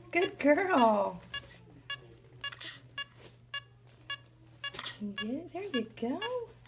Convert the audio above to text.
Good girl. Can you get it? There you go.